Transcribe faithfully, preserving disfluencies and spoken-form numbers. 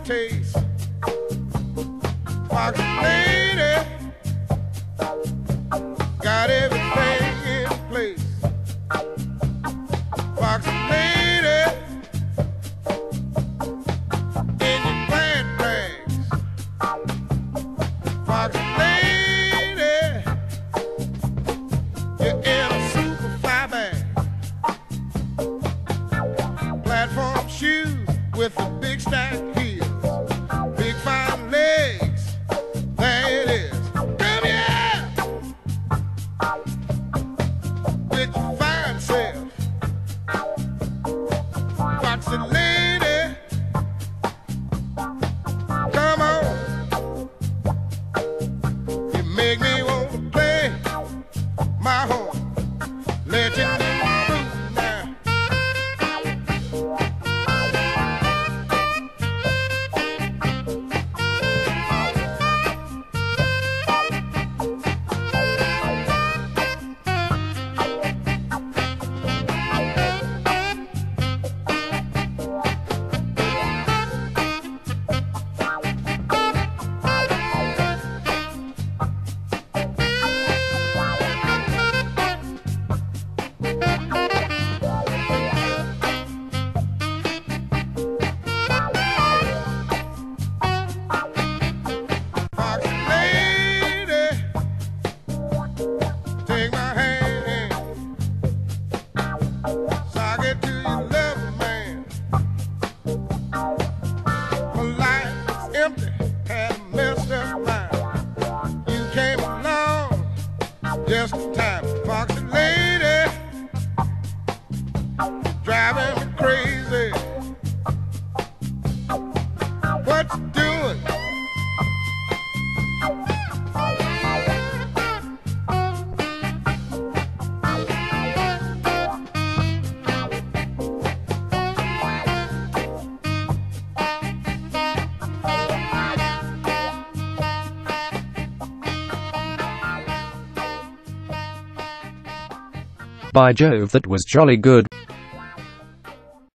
taste. Foxy lady got everything in place. Foxy lady in your plant rags. Foxy lady, you're in a super fly bag. Platform shoes with a big stack heels, big fine legs. There it is. Come here with your fine self. Foxy lady, come on. You make me want to play my horn. Let you do now. Foxy lady, take my hand, sock it to your lover man. My life is empty, had a messed up mind. You came along just in time. Foxy lady, driving me crazy. What you doing? By Jove, that was jolly good.